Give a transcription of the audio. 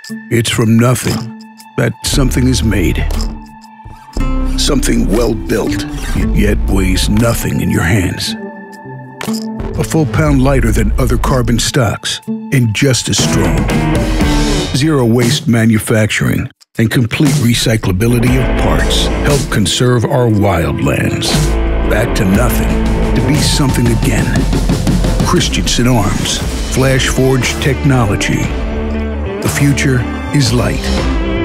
It's from nothing that something is made. Something well built, yet weighs nothing in your hands. A full pound lighter than other carbon stocks, and just as strong. Zero waste manufacturing and complete recyclability of parts help conserve our wildlands. Back to nothing, to be something again. Christensen Arms, flash forged technology. The future is light.